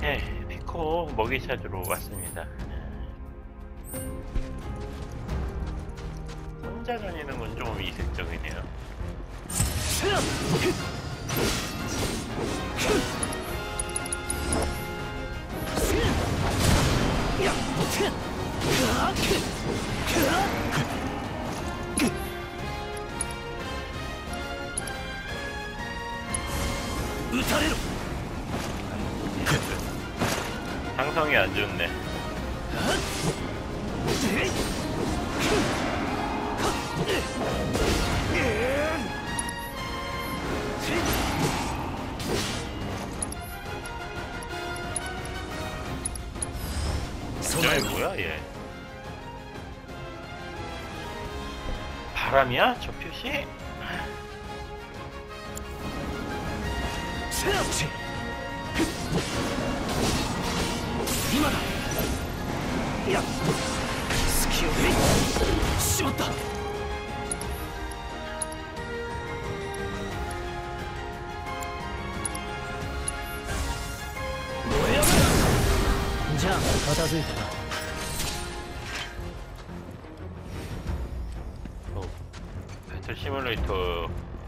네, 피코 먹이 찾으러 왔습니다. 혼자 다니는 건 좀 이색적이네요. 상성이 안 좋네. 저게 뭐야 얘? 바람이야? 저 표시? 이마다. 야, 스키어 헤이. 씹었다. 뭐야? 자, 가다즈이다. 배틀 시뮬레이터.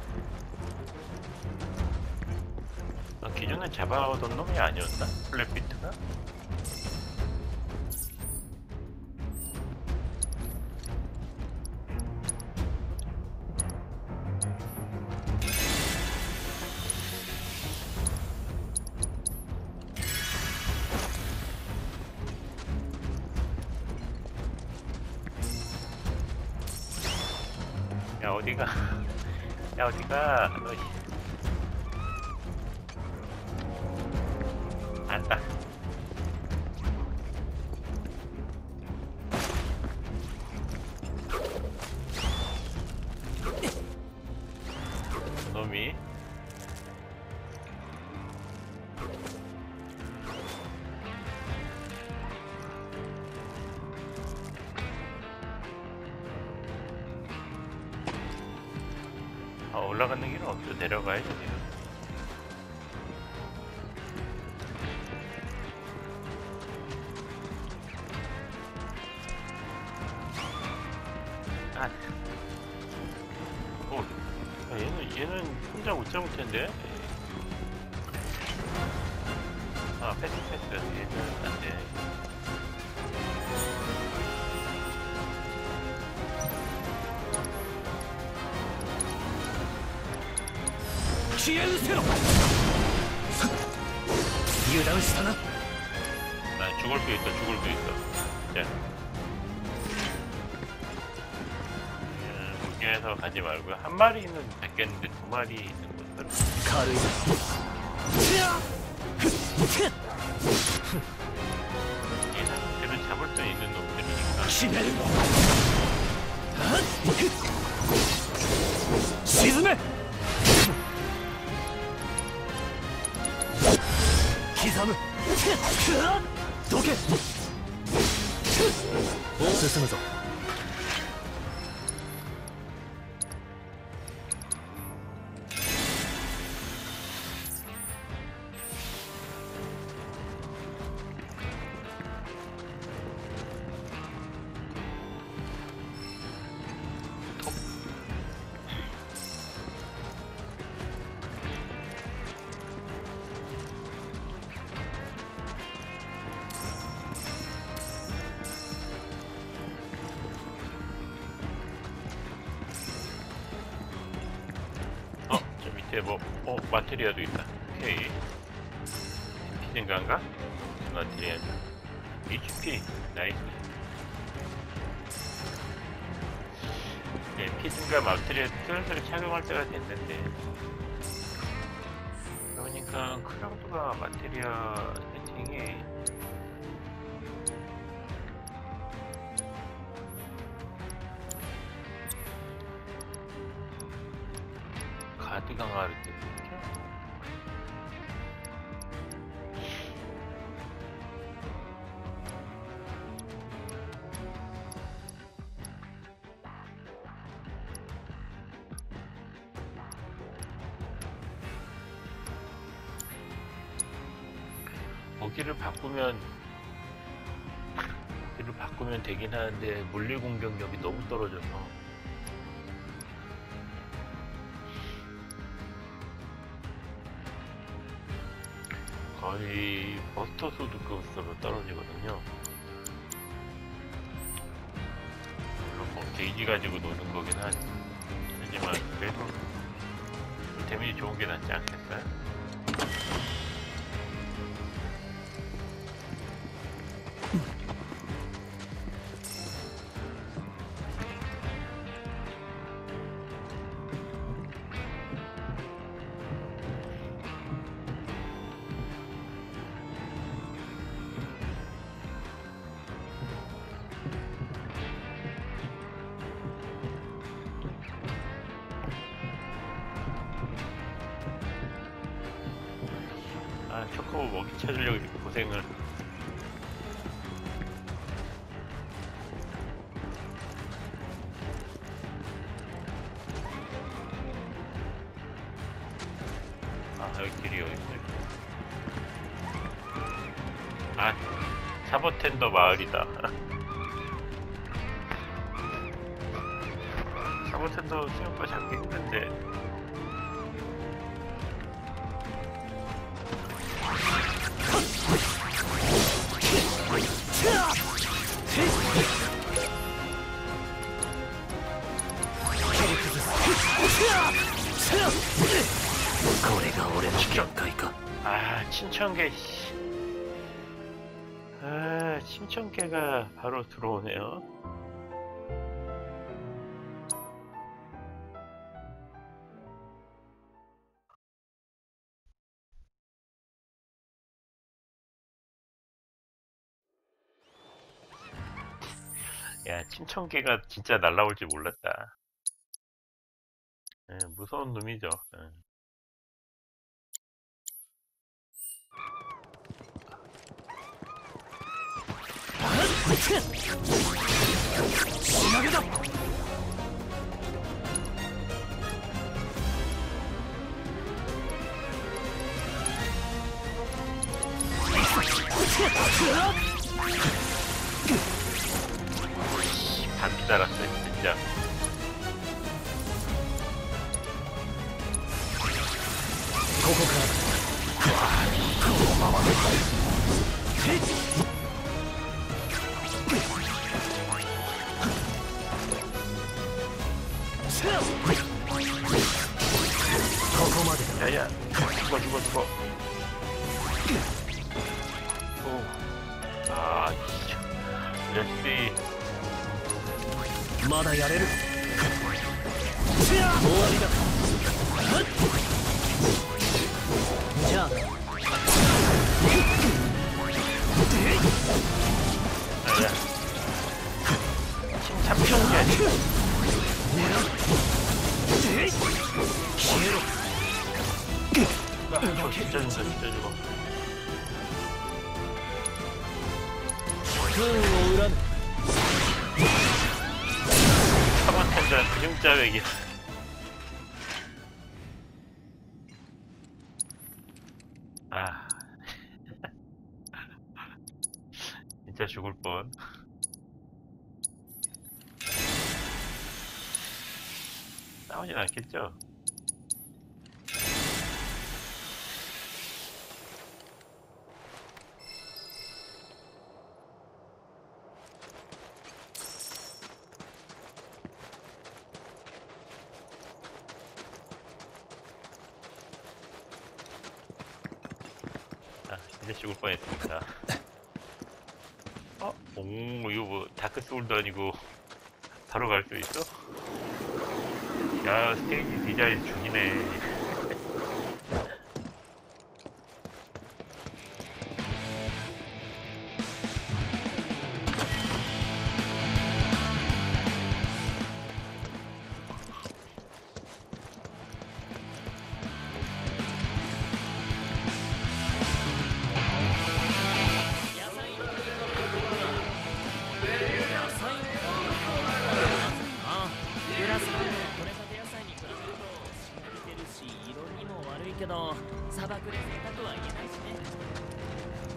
기존에 잡아오던 놈이 아니었나? 블랙비트가? 야 어디가? 야 어디가? 너 안다. 놈이 올라가는 길은 없죠. 내려가야지. 아, 얘는 혼자 못 잡을 텐데. 아, 패스. 얘는 안 돼. 기회세로. 유단시타나. 나 죽을 수 있어. 자. 무기에서 가지 말고요. 한 마리는 뵙겠는데 두 마리 있는 것들은 가르이. 얘는 쟤를 잡을 수 있는 놈들이니까. 시즈메. 기사무. 도케. 스스무ぞ. 저 밑에 마테리아도 있다. 오케이. 피든가인가? 마테리아. HP. 나이스. 네, 피든가 마테리아 슬슬 착용할 때가 됐는데. 그러니까 크라우드가 마테리아 세팅이 가드 강화를 때문이죠. 무기를 바꾸면 되긴 하는데 물리 공격력이 너무 떨어져서 거의 버스터 소드급으로 떨어지거든요. 물론 뭐 게이지 가지고 노는 거긴 하지만 그래도 데미지 좋은 게 낫지 않겠어요? 아, 초코보 먹이 찾으려고 이렇게 고생을. 아, 여기 길이 여기 있네. 아, 사버텐더 마을이다. 사버텐더 생각보다 잡기 힘든데. 아, 침천개. 아, 침천개가 바로 들어오네요. 야, 침천개가 진짜 날라올 줄 몰랐다. 예, 무서운 놈이죠. 예. 심하게다. 반피 달았어요, 진짜. 야야, 죽어. 오, 아, 이 자식이. まだやれる。終わりだ。じゃあ。 야야, 침참평계. 消えろ。 아, 진짜 죽어. 運を恨む。 사바텐전 근육자백이. 아, 진짜 죽을 뻔. 싸우진 않겠죠? 아, 이제 죽을 뻔했습니다. 오, 이거 뭐 다크 소울도 아니고 바로 갈 수 있어? 야, 스테이지 디자인 죽이네.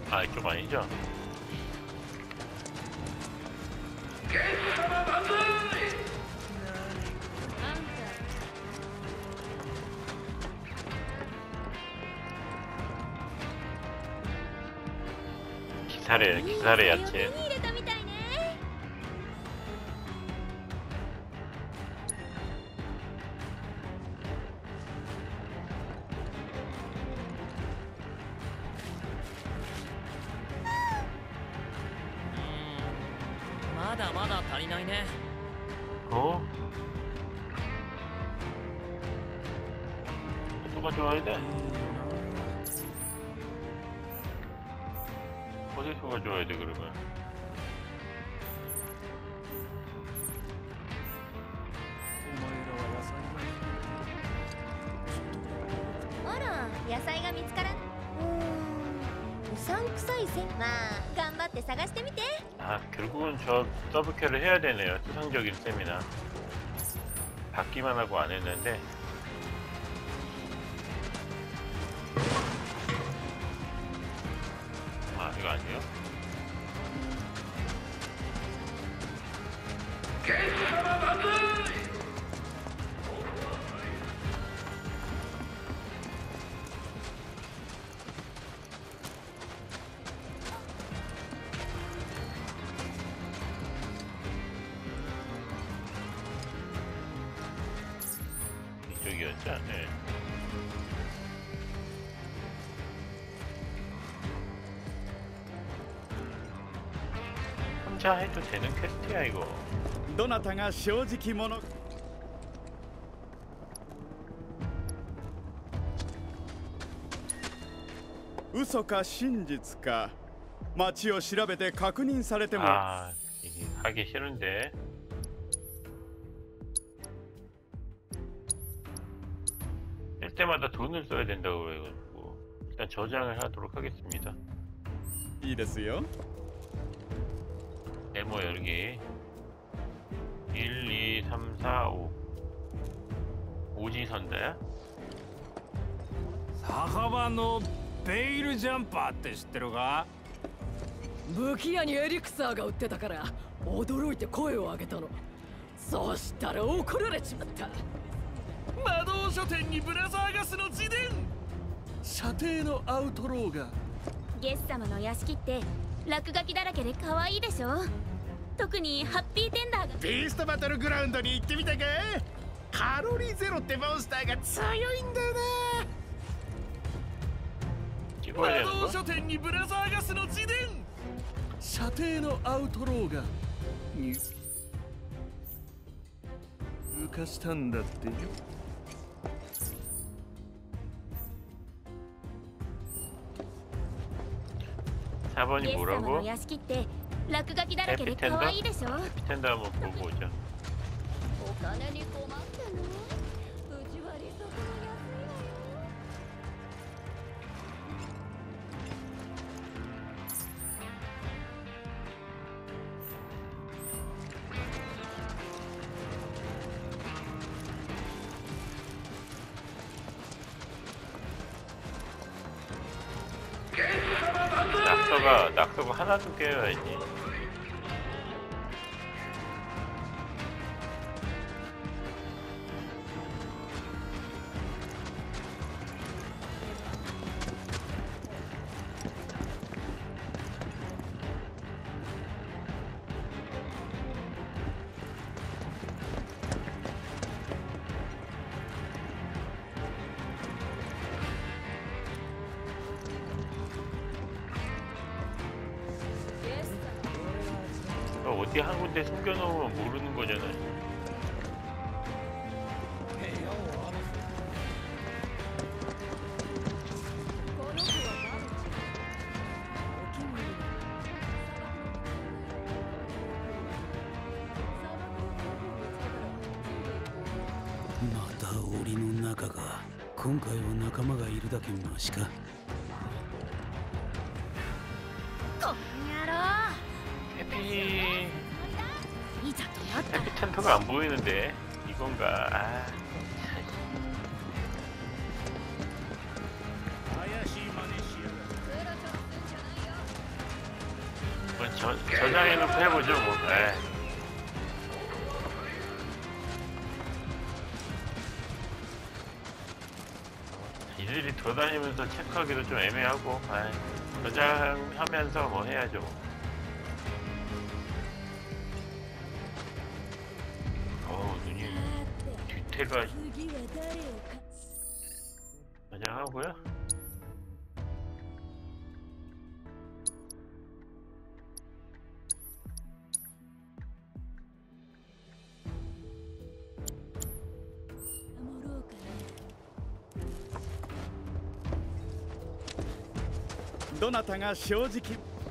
아, 이쪽 아니죠? 기사래 야채. 어? 소가 좋아야 돼? 어디 소가 좋아야 돼 그러면? 어라, 野菜が見つからん。うさんくさいせん。まあ、頑張って探してみて。 아, 결국은 저 더블캐를 해야 되네요. 수상적인 세미나. 받기만 하고 안 했는데. 아, 이거 아니에요? 이쪽이었죠? 네. 혼자 해도 되는 퀘스트야 이거. どなたが正直者嘘か真実か街を調べて確認されても 아, 이게 하기 싫은데. 할 때마다 돈을 써야 된다고 그래가지고 일단 저장을 하도록 하겠습니다. いいですよ 네모 열기 1, 2, 3, 4, 5 오지선다야? 酒場のベイルジャンパーって知ってるか？ 武器屋にエリクサーが売ってたから驚いて声を上げたの。そうしたら怒られちまった。 魔導書店にブラザーガスの自伝射程のアウトローがゲス様の屋敷って落書きだらけで可愛いでしょ。特にハッピーテンダーがビーストバトルグラウンドに行ってみたかカロリーゼロってモンスターが強いんだよな 찍어야 魔 되는 導 거? 書店にブラザーガスの自伝射程のアウトローがに浮かしたんだってよ 4번이 ゲス様 뭐라고? の屋敷って落書きだらけで可愛いでしょ。 해피텐더 한번 보고 오자. お金に困ってんの？うちは利息も安いわよ。 낙서가 하나도 깨야지. 어디 한 군데 숨겨놓으면 모르는 거잖아요. また檻の中か。今回は仲間がいるだけマシか。 こんやろ。 해피텐더가 안 보이는데 이건가? 아. 저장해놓고 해보죠 뭐. 에이. 일일이 돌아다니면서 체크하기도 좀 애매하고. 에이. 저장하면서 뭐 해야죠. 눈이 뒤태가 저장하고요. どなたが正直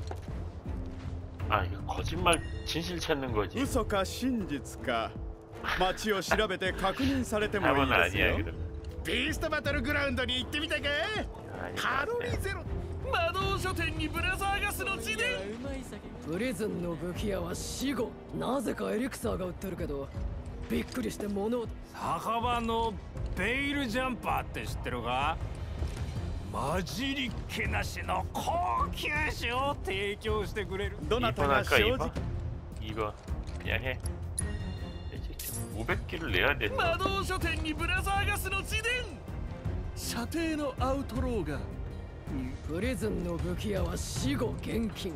아 이거 거짓말 진실 찾는 거지. 嘘か真実か街を調べて確認されてもいい 답은 です 아니야 よ 그러면. ビーストバトルグラウンドに行ってみたか 아니, カロリーゼロ魔導書店にブラザーガスの自伝。 プリズンの武器屋は死後なぜかエリクサーが売ってるけどびっくりして物を酒場のベイルジャンパーって知ってるか？混じりっけなしの高級酒を提供してくれる。 どなた 2번 が 할까 正 2번? 直 2번 그냥 해. 이제 500개를 내야 돼. 魔導書店にブラザーガスの自伝。射程のアウトローが。 プリズンの武器屋は死後現金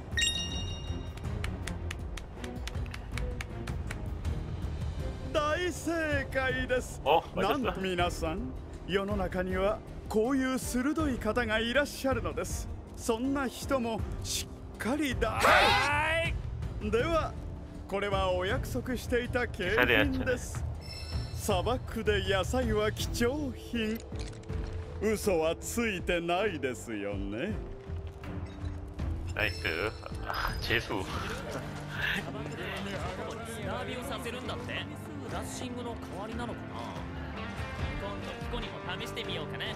大正解です 맞았어? なんと皆さん世の中にはこういう鋭い方がいらっしゃるのです。そんな人もしっかりだ。ではこれはお約束していた景品です。砂漠で野菜は貴重品。嘘はついてないですよね。 나이스. 아, 재수. 砂浴びをさせるんだって。ブラッシングの代わりなのかな。今度ピコにも試してみようかな。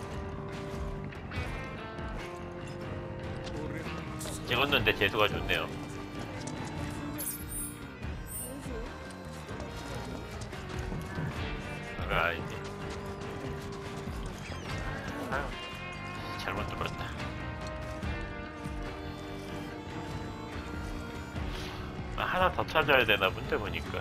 찍었는데 재수가 좋네요. 아니지. 아유, 잘못 들었다. 하나 더 찾아야 되나 본데 보니까.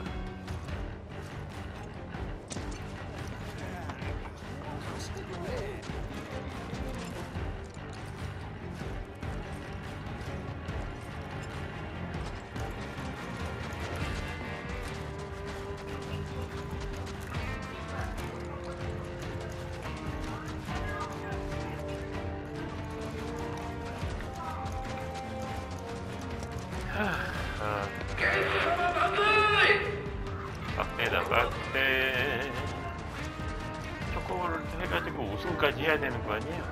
막대다 막대. 초코볼을 해가지고 우승까지 해야 되는 거 아니에요?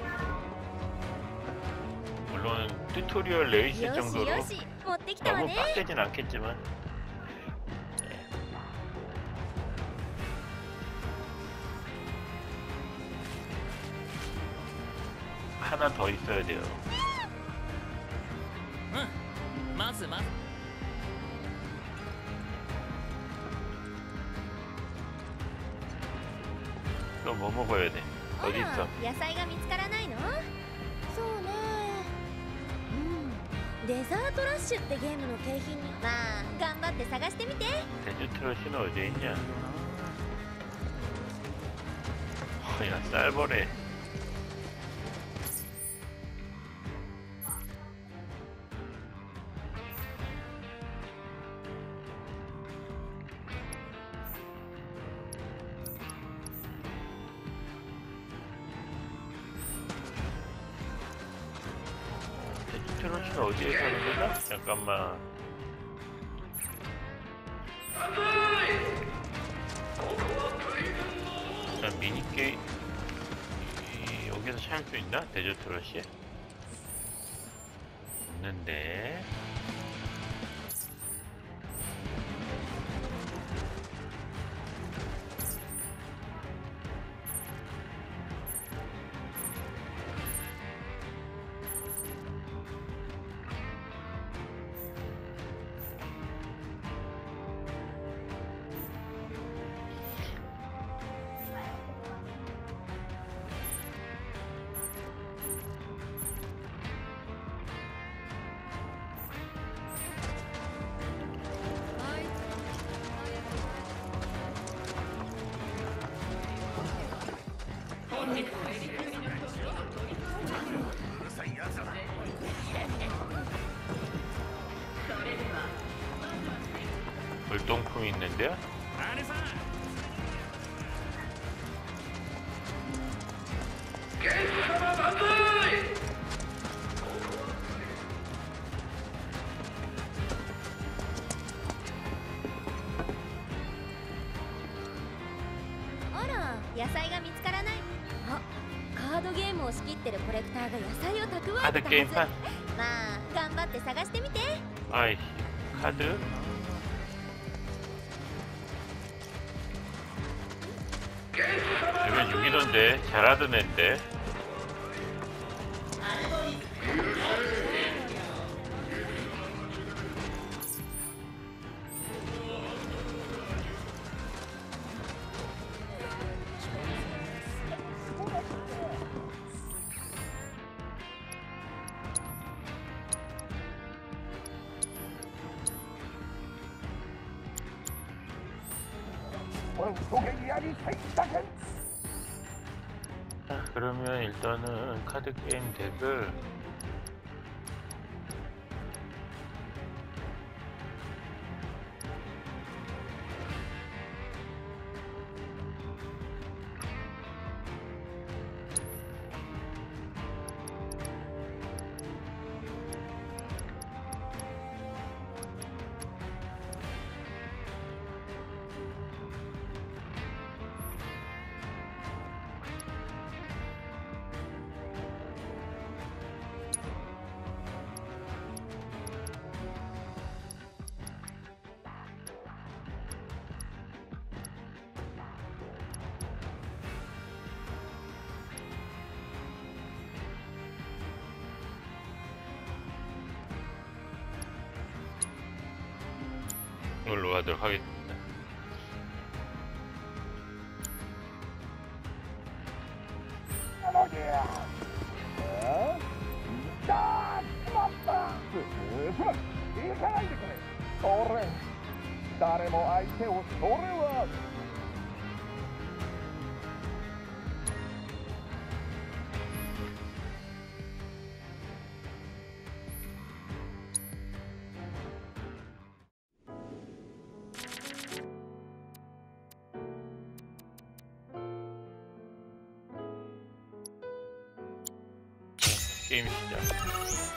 물론 튜토리얼 레이스 よし 정도로 よし持ってきたわ 너무 ね 빡세진 않겠지만. 하나 더 있어야 돼요. うん。まずまず。 또 뭐 먹어야 돼? あ 어디 ら 있어? 野菜が見つからないのそうねデザートラッシュってゲームの景品にまあ頑張って探してみて 데즈트러시는 어디에 있냐? 야 쌀벌해. 데즈트러시는 어디에 사는 거죠? 잠깐만. 일단 미니게임 여기서 찾을 수 있나? 데저트 러시? 없는데. 불똥풍이 있는데요? あら、野菜が見つからない。あ、カードゲームを仕切ってるコレクターが野菜を蓄えてたはず。 카드 게임판? まあ頑張って探してみて。 아이, 카드? 이건 6이던데 잘하던 앤데. 자, 그러면 일단은 카드 게임 덱을 이걸로 하도록 하겠습니다. 게임 시작.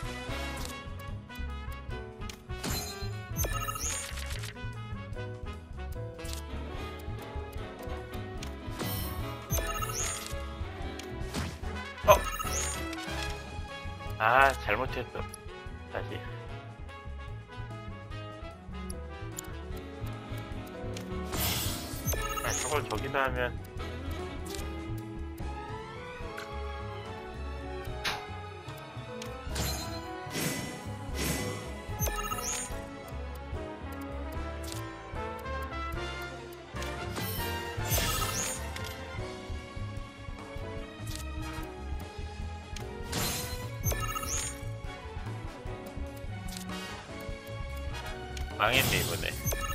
아, 잘못했어. 다시. 아, 저걸 저기다 하면 망했네 이번에.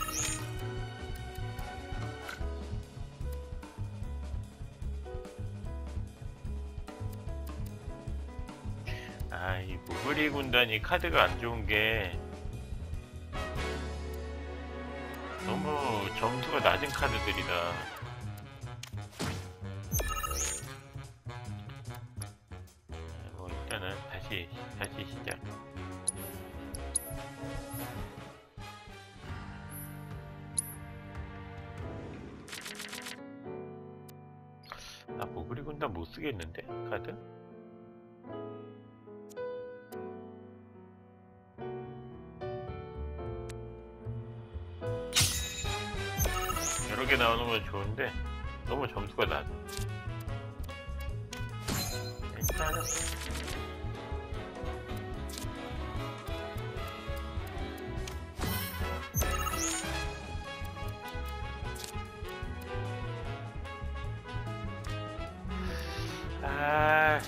아, 이 무브리 군단이 카드가 안 좋은 게 너무 점수가 낮은 카드들이다. 뭐 일단은 다시 시작. 나 무브리 군단 못 쓰겠는데 카드? 여러 개 나오는 건 좋은데 너무 점수가 낮아. 괜찮아. 아.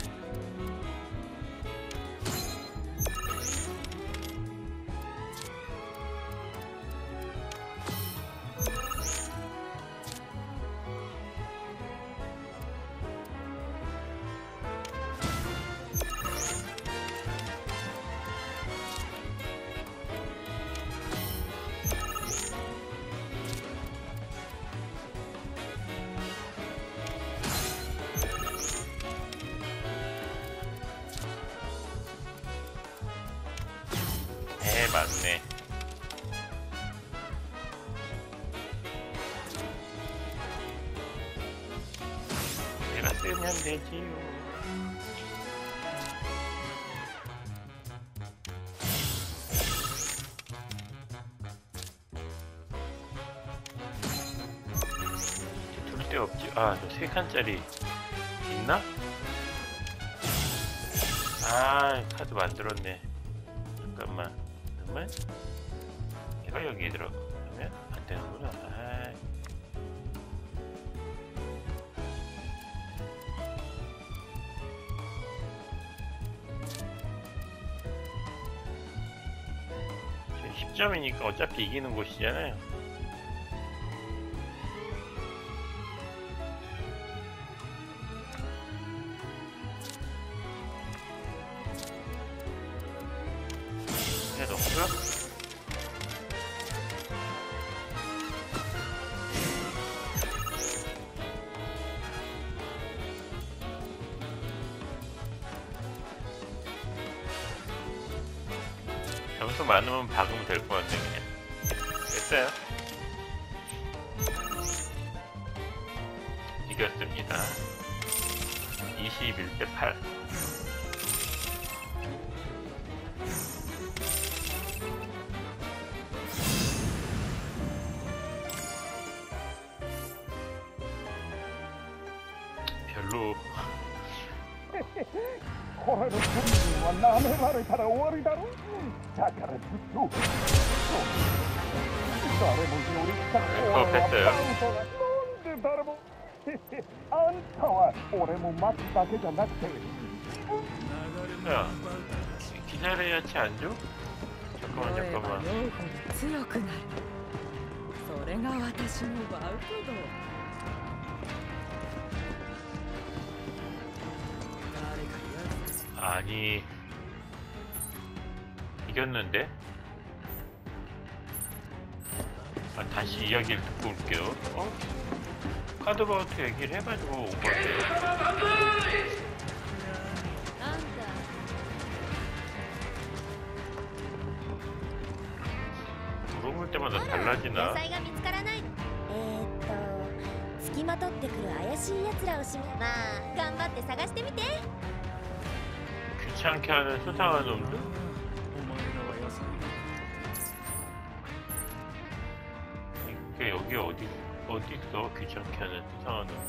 많네. 내가 쓰면 되지요. 둘 데 없지. 아, 저 3칸짜리 있나? 아, 카드 만들었네. 잠깐만. 얘가 여기에 들어가면 안 되는구나. 아. 지금 10점이니까 어차피 이기는 곳이잖아요. 넣고요. 점수 많으면 박으면 될 것 같네. 그냥 됐어요. 이겼습니다. 21대 8. 별로 これの本人は舐められたら終わりだろ。だからずっと誰も寄りたくないなんで誰もあんたは俺も待つだけじゃなくて 야, 기다려야지 안 줘? 잠깐만. 強くなる。それが私のバウトド。 아니 이겼는데? 아, 다시 이야기를 듣고 올게요. 어? 카드바우트 얘기를 해가지고 온 건데. 물어볼 때마다 달라지나? 野菜が見つからない。付きまとってくる怪しい奴らをまあ頑張って探してみて。 귀찮게 하는 수상한 놈들? 이게 여기 어디 있어? 귀찮게 하는 수상한 놈들.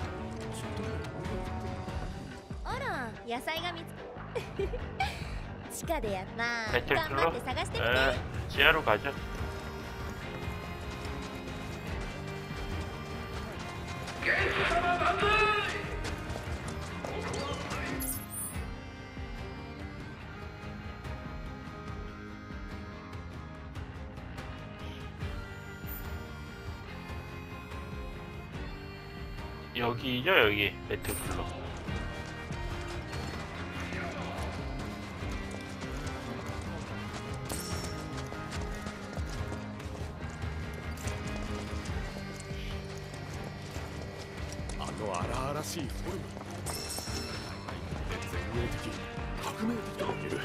あら、野菜が見つ地下でまあ 배틀 頑張 틀어? って探してみて。 에, 지하로 가자. 여기죠, 여기 배틀플로. 荒々しいフォルム。前衛的、革命的とも言える。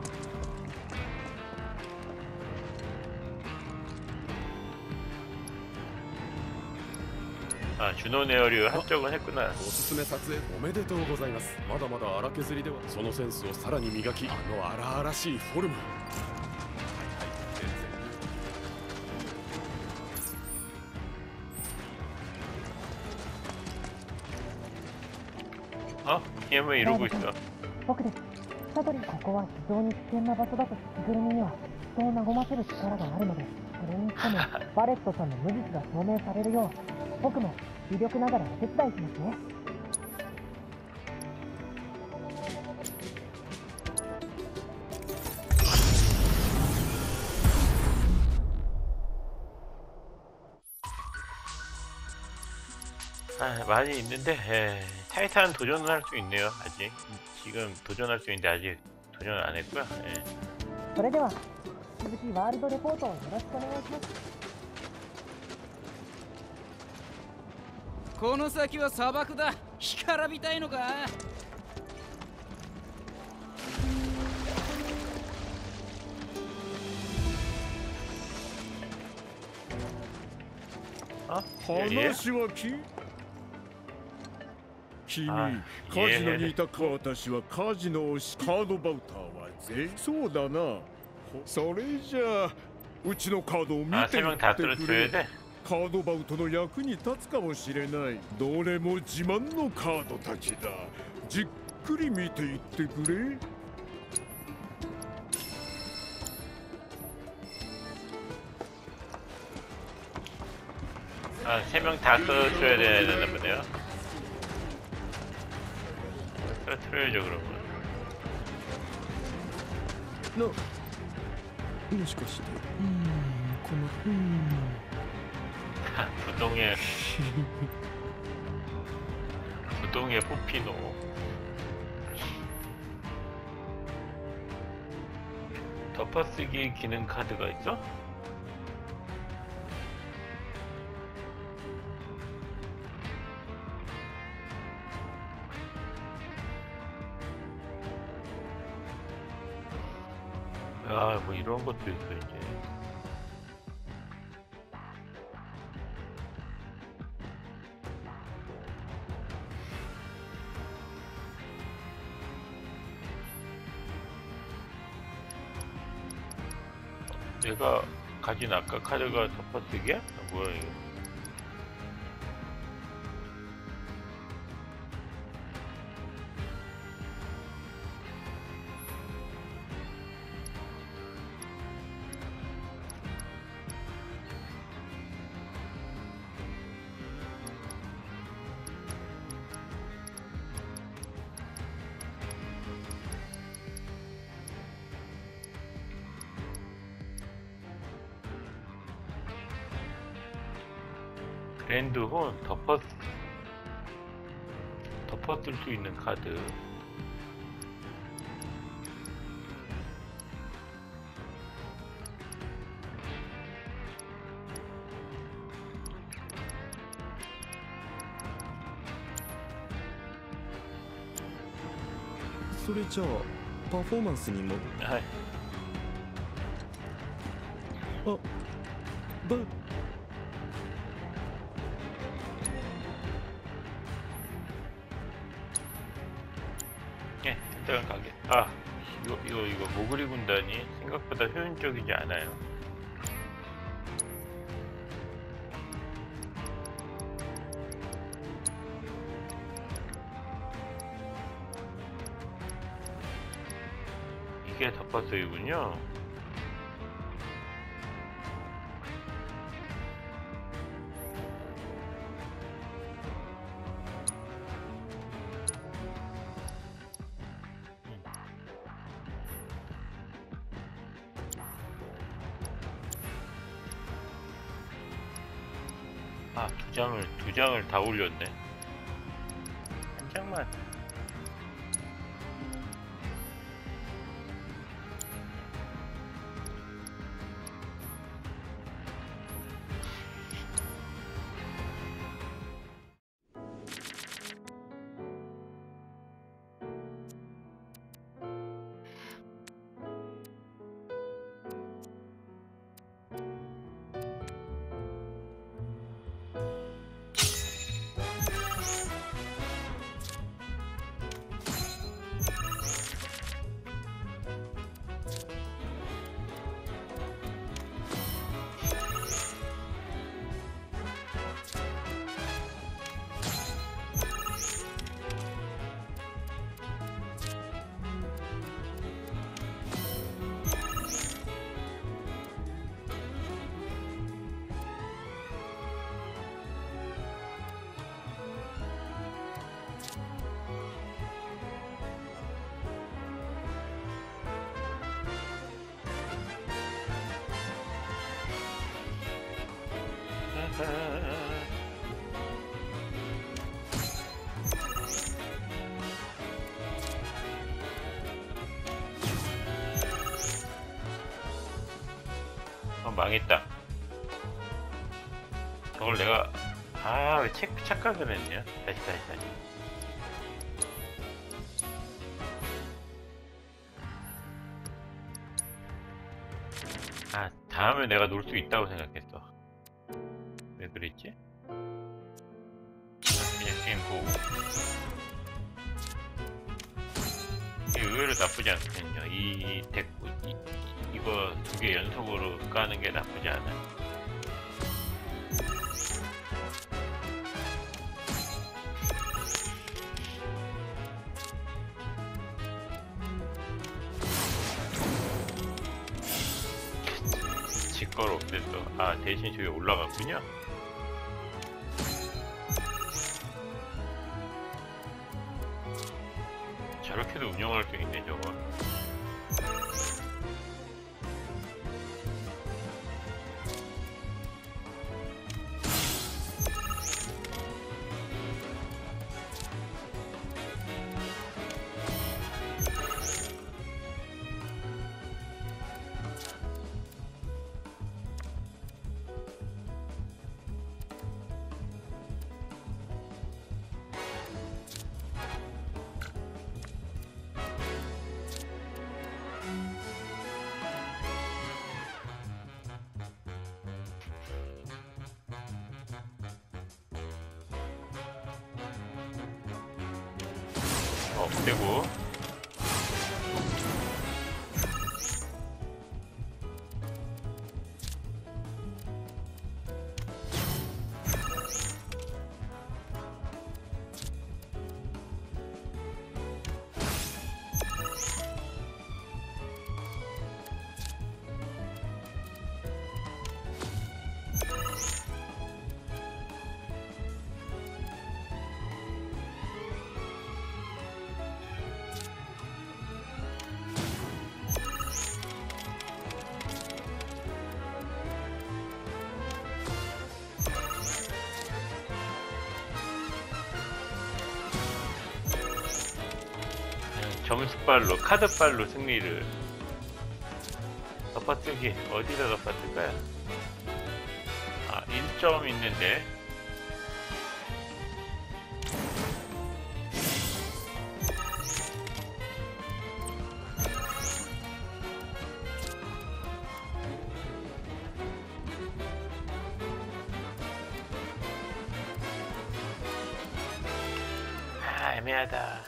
아, 준원 에어류 합격은 했구나. おすすめ撮影おめでとうございます。まだまだ荒削りではそのセンスをさらに磨き、あの荒々しいフォルム。 어? 힘을 이루고 있어. 僕です。サトリ、ここは非常に危険な場所だと着ぐるみには人を和ませる力があるので、それにしてもバレットさんの無実が証明されるよう、僕も微力ながらお手伝いしますね。 아, 많이 있는데 타이탄 도전을 할 수 있네요. 아직 지금 도전할 수 있는데 아직 도전을 안 했고요. それでは続きワールドレポートをよろしくお願いします。 この先は砂漠だ。干からびたいのか。 어? 예? 話は君、 あカジノにいたか。私はカジノをカードバウターはそうだな。それじゃあうちのカードを見 아, て 세 い 명 다 ってく 떨어뜨려야 れ。 돼? カードバウトの役に立つかもしれない。どれも自慢のカードたちだ。じっくり見ていってくれ。 아, 3명 다 떨어뜨려야 되나 보네요. 떨어뜨려야죠, 그러면. もしかしてこの 부동의 포피노. 덮어쓰기 기능 카드가 있어? 아, 뭐 이런 것도 있어 이제. 내가 가진 아까 카드가 덮어쓰기야? 뭐야 이거? 그랜드혼 덮어쓸 수 있는 카드. それじゃあパフォーマンスにも。 はい。 あ、バ。 예, 일단 가게. 아, 이거 모그리 군단이 생각보다 효율적이지 않아요. 이게 덮어쓰기군요. 아, 두 장을 다 올렸네. 한 장만. 망했다. 저걸 내가 왜 착각을 했냐? 다시. 아, 다음에 내가 놀 수 있다고 생각했어. 왜 그랬지? 그냥 게임 보고. 이게 의외로 나쁘지 않거든요. 이거 2개 연속으로 까는 게 나쁘지 않아요. 직걸 없댔어. 아, 대신 저기 올라갔군요. 저렇게도 운영할 수 있네, 저거. 되고. 점수빨로, 카드빨로 승리를. 덮어쓰기 어디다 덮어쓸까요? 아, 1점 있는데. 아, 애매하다.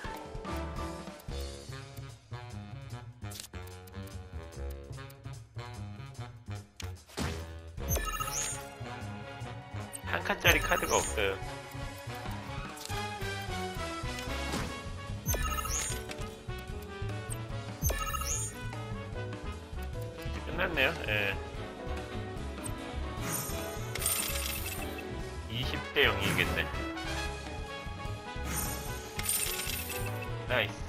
한 칸짜리 카드가 없어요. 이제 끝났네요. 예. 20대 0이겠네. 나이스.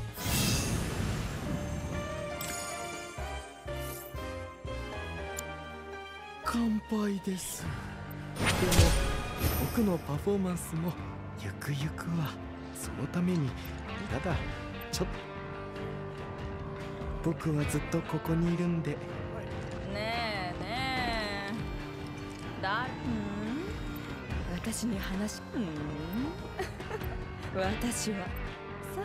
乾杯です。でも僕のパフォーマンスもゆくゆくはそのためにただちょっと僕はずっとここにいるんで。 ねえねえ、私に話私はさ。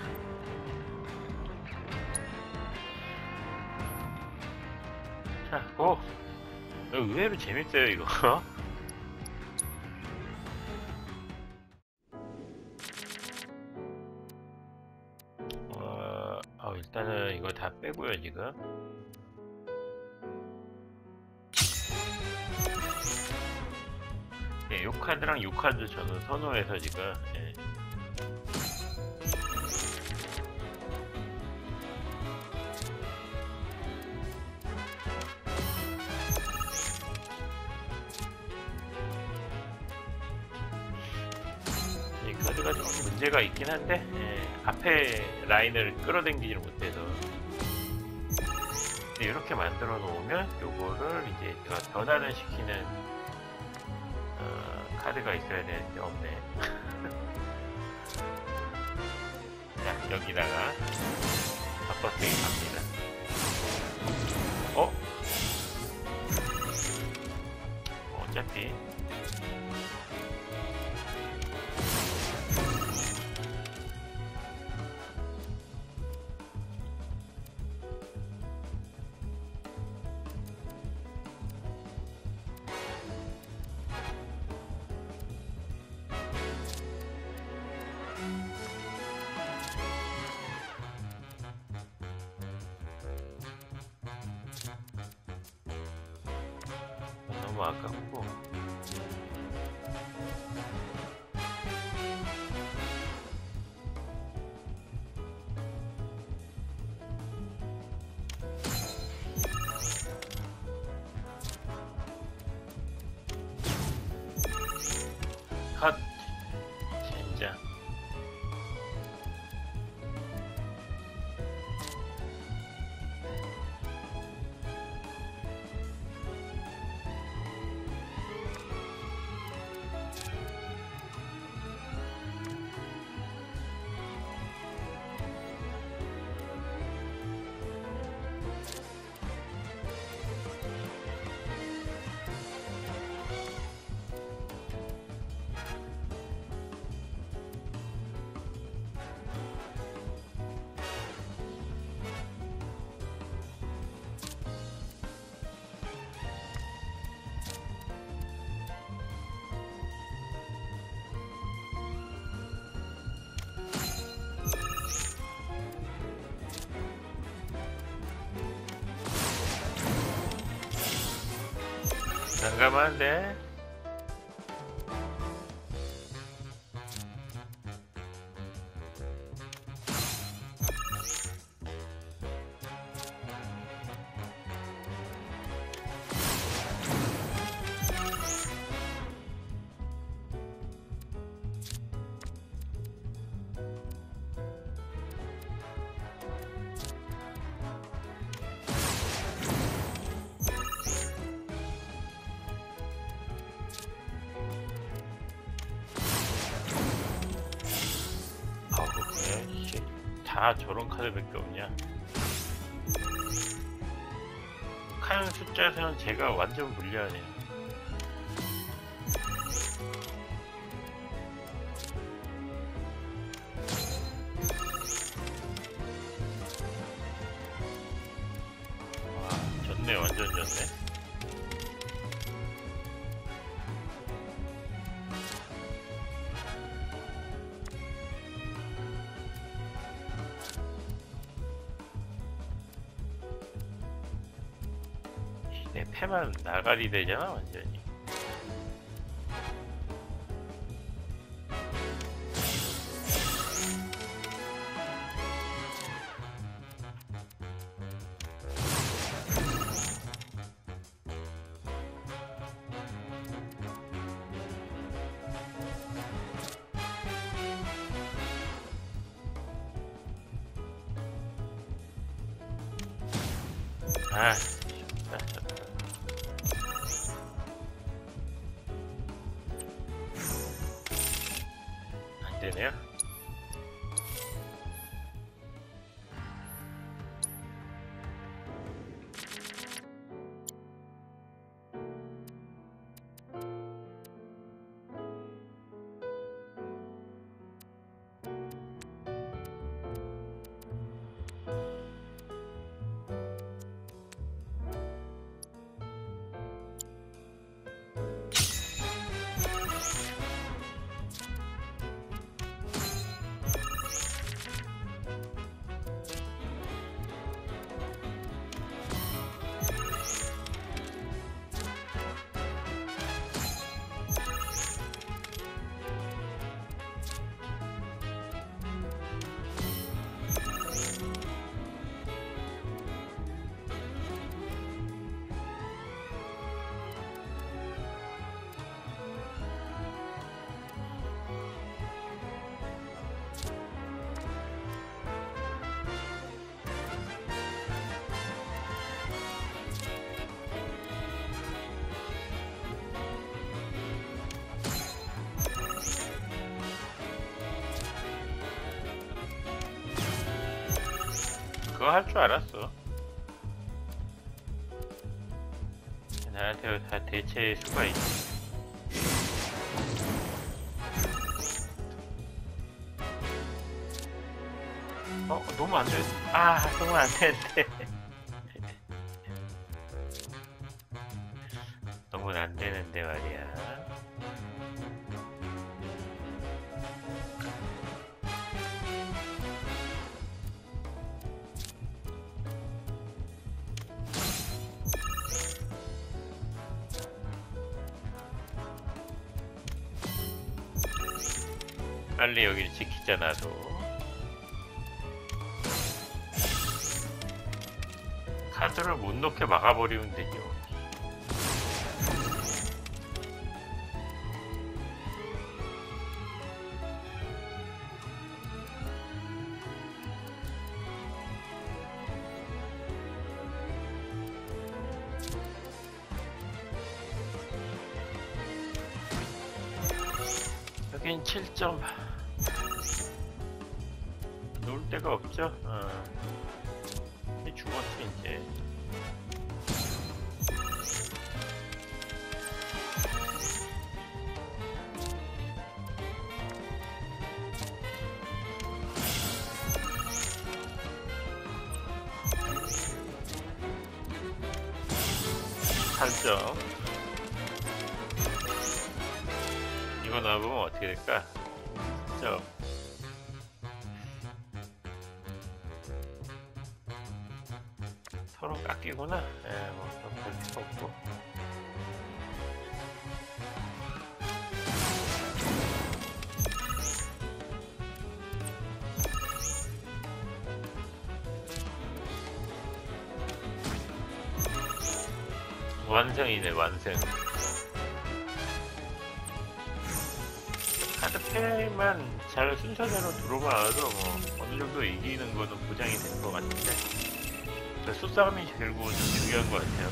자, 오! 의외로 재밌어요, 이거. 일단은 이거 다 빼고요, 지금. 네, 요 카드랑 요 카드 저는 선호해서 지금. 예. 카드가 좀 문제가 있긴 한데, 예, 앞에 라인을 끌어당기지를 못해서. 이렇게 만들어 놓으면 요거를 이제 제가 변환을 시키는 카드가 있어야 되는데 없네. 자, 여기다가 바꿔쓰기 갑니다. 어차피 너무 아깝고. 컷. 진짜. 난감한데? 다 저런 카드밖에 없냐? 칸 숫자에서는 제가 완전 불리하네요. 와, 졌네, 완전 졌네. 내 패만 나가리 되잖아 완전히. 아, 좋다. 안 되네요. 그거 할 줄 알았어. 나한테 다 대체할 수가 있지. 너무 안 돼. 너무 안 되는데. 너무 안 되는데 말이야. 빨리 여기를 지키자 나도. 카드를 못 넣게 막아버리면 되죠. 여긴 7점. 놀 데가 없죠? 죽었지 이제. 살죠. 이거 나보면 어떻게 될까? 진짜 서로 깎이구나. 뭐좀 볼 필요 없고. 완성이네 완성. 카드팩만 잘 순서대로 들어가도 뭐 어느 정도 이기는 거는 보장이 된 것 같은데 수싸움이 결국 좀 중요한 것 같아요.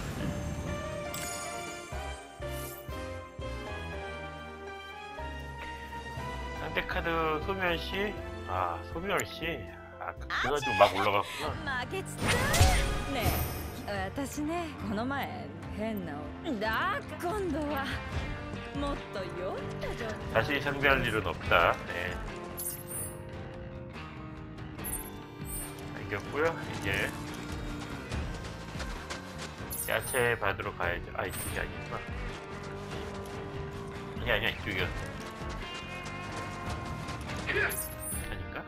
상대 카드 소멸시, 소멸시, 그래가지고 막 올라갔구나. ねえ、私ね、この前変なだ今度はもっと酔った状態 다시 상대할 일은 없다. 네. 이겼고요. 이제 야채 받으러 가야죠. 이쪽이 아니구나. 아니야 이쪽이었어. 아닌가?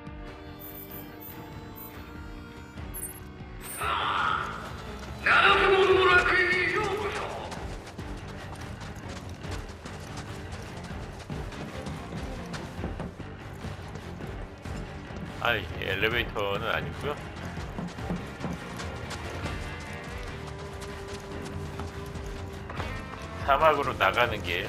엘리베이터는 아니고요. 사막으로 나가는 길.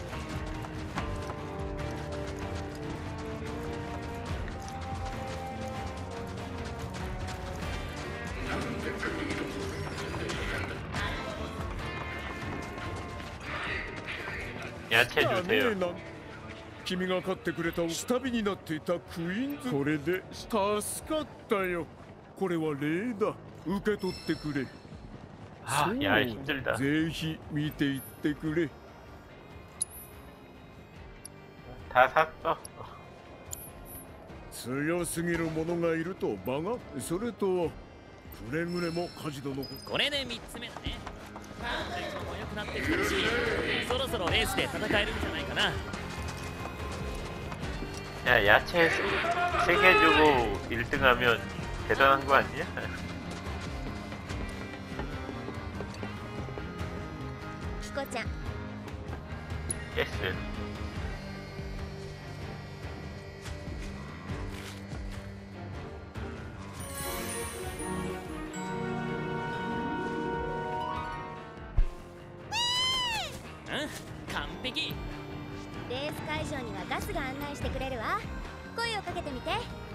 야채 주세요. 君が買ってくれた下火になっていたクイーンズ、これで助かったよ。これは礼だ。受け取ってくれ。 야 힘들다. ぜひ見ていってくれ。 다 샀어. 強すぎる者がいるとバガ、それとくれぐれもカジドのこれで3つ目だね。天候も良くなってきたし、そろそろレースで戦えるんじゃないかな。 야 야채 3개 주고 1등하면 대단한 거 아니야? 키코ちゃん 예스. 응? 完璧。 レース会場にはガスが案内してくれるわ。声をかけてみて。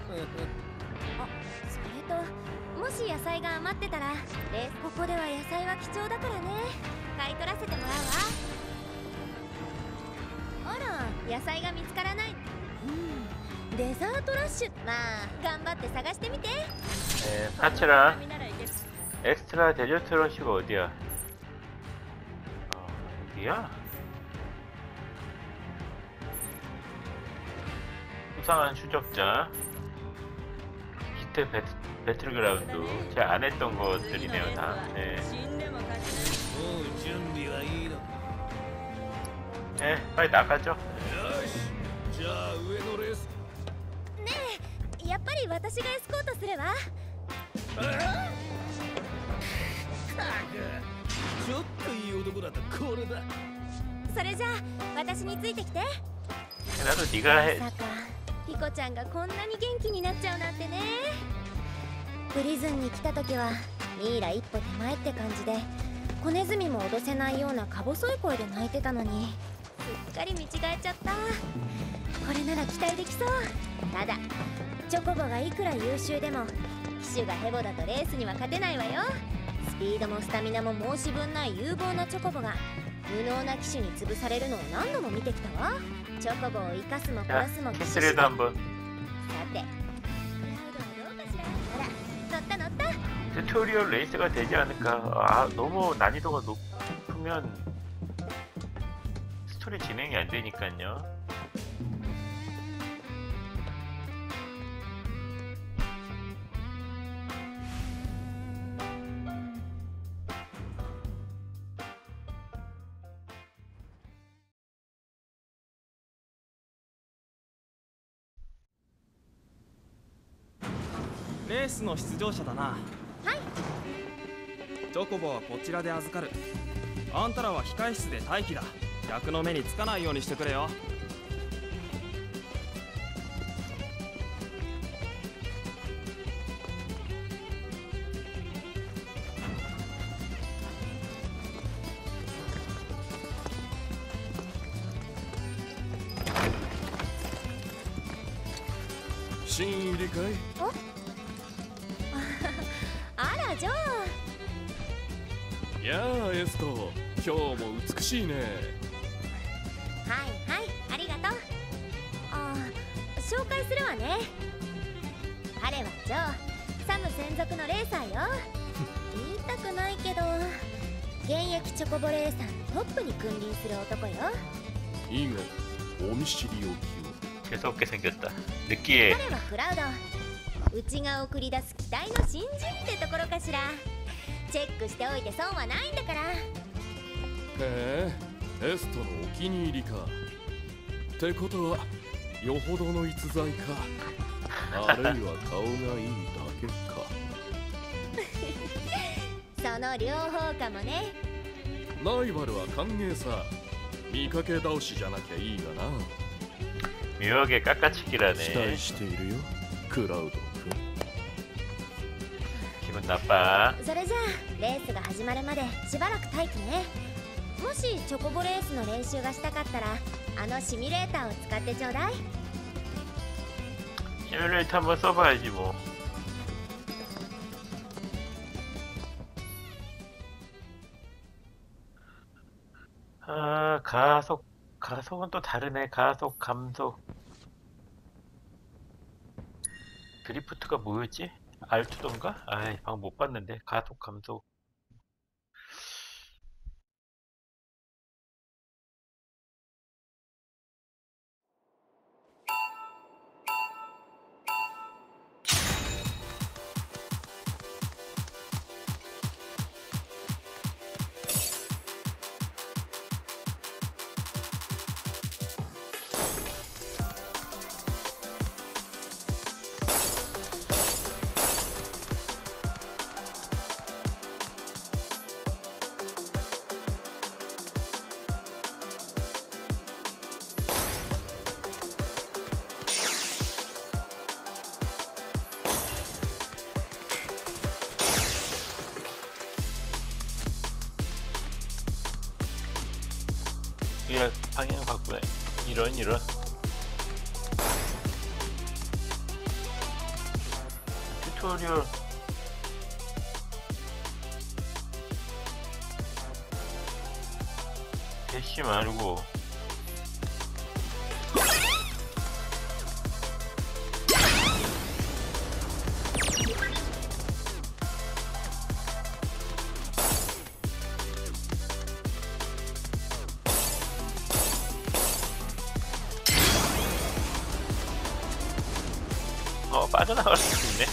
それともし野菜が余ってたらここでは野菜は貴重だからね。買い取らせてもらうわ。あら、野菜が見つからない。デザートラッシュ。まあ頑張って探してみて。 파츠랑 엑스트라 데저트 러쉬가 어디야? 어디야? 수상한 추적자, 히트 배틀그라운드. 제가 안 했던 것들이네요 다. 네. 네, 빨리 나가죠. ねえ、やっぱり私がエスコートするわ。 ちょっといい男だとこれだ。 それじゃあ私についてきて。 나도 네가 해. まさかピニコちゃんがこんなに元気になっちゃうなんてね。プリズンに来た時はミイラ一歩手前って感じで、子ネズミも脅せないようなか細い声で泣いてたのに、すっかり見違えちゃった。これなら期待できそう。ただチョコボがいくら優秀でも騎手がヘボだとレースには勝てないわよ。スピードもスタミナも申し分ない有望なチョコボが無能な騎手に潰されるのを何度も見てきたわ。チョコボを生かすも殺すも騎手次第。さて、クラウドはどうかしら。ほら、乗った乗った。 튜토리얼 레이스가 되지 않을까. 아, 너무 난이도가 높으면 스토리 진행이 안 되니까요. 레이스の出場者だな。 はい。 チョコボはこちらで預かる。あんたらは控室で待機だ。客の目につかないようにしてくれよ。 新入りかい？ おあら、ジョー。 やあ、エスト、今日も美しいね。 はいはい、ありがとう。紹介するわね。彼はジョー、サム専属のレーサーよ。言いたくないけど現役チョコボレーサーのトップに君臨する男よ。 いいが、お見知りおきを。 재수없게 생겼다. 느끼해. 彼はクラウド、うちが送り出す期待の新人ってところかしら。チェックしておいて損はないんだから。 へえ、エストのお気に入りか。ってことはよほどの逸材か、あるいは顔がいいだけか。 その両方かもね。 ライバルは歓迎さ。見かけ倒しじゃなきゃいいがな。 묘하게 깎아치기라네. 期待しているよ、クラウド君。 기분 나빠. それじゃあレースが始まるまでしばらく待機ね。もしチョコボレースの練習がしたかったらあのシミュレーターを使ってちょうだい。 시뮬레이터 한번 써봐야지 뭐. 아, 가속은 또 다르네. 가속, 감속. 드리프트가 뭐였지? R2던가? 아이, 방금 못 봤는데. 가속, 감속. 이런 방향 바꾸네. 이런 튜토리얼. 대시 말고 빠져나갈 수 있네.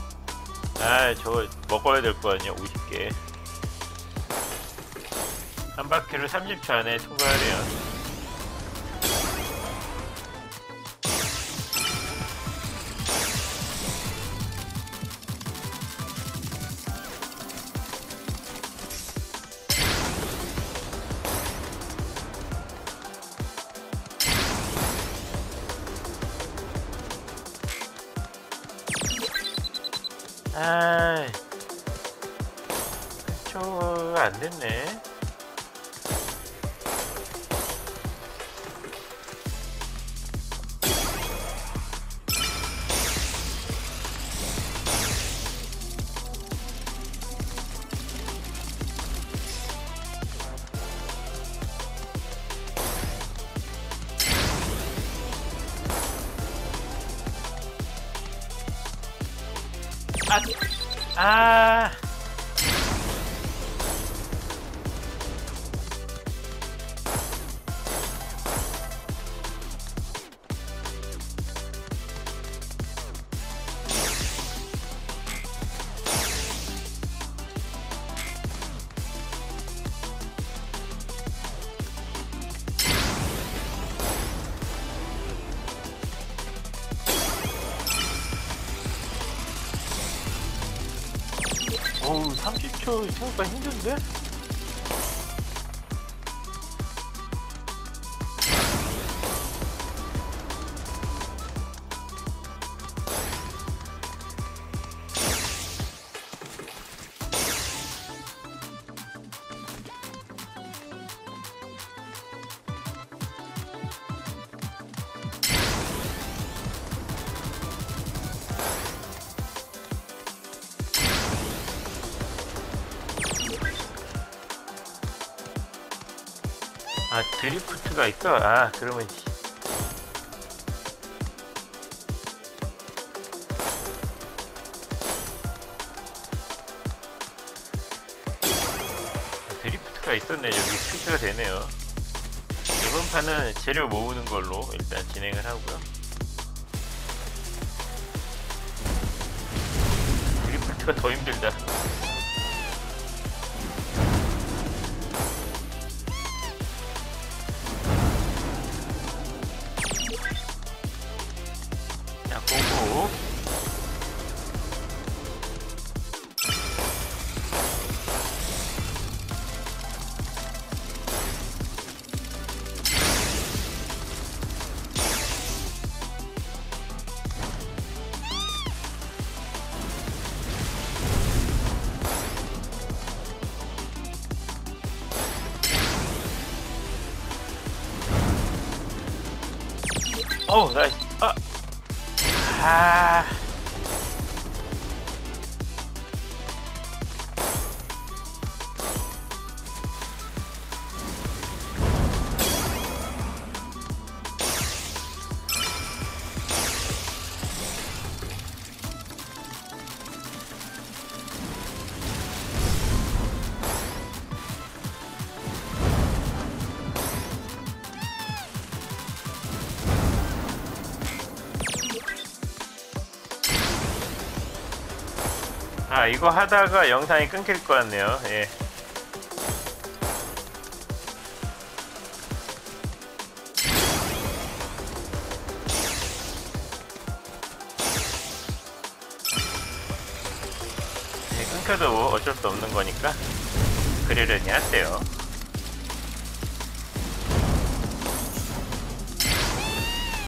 아, 저거 먹어야 될 거 아니야, 50개. 한 바퀴를 30초 안에 통과하래요. 아이, 초가 안 됐네. 아, 어우, 30초 생각보다 힘든데? 아, 드리프트가 있어? 아, 그러면 드리프트가 있었네. 여기 표시가 되네요. 이번 판은 재료 모으는 걸로 일단 진행을 하고요. 드리프트가 더 힘들다. 고고. 어우, 나이스. 아. 아, 이거 하다가 영상이 끊길 것 같네요. 예. 네, 끊겨도 어쩔 수 없는 거니까 그러려니 하세요.